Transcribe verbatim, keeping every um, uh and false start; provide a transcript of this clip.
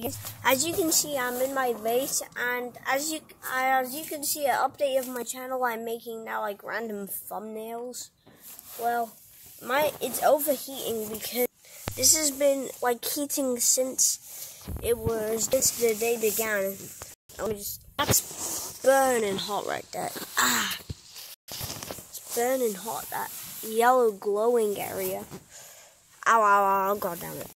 As you can see, I'm in my base, and as you as you can see, an update of my channel, I'm making now like random thumbnails. Well, my it's overheating because this has been like heating since it was since the day began. I'm just that's burning hot right there. Ah, it's burning hot, that yellow glowing area. Ow, ow, ow, god damn it.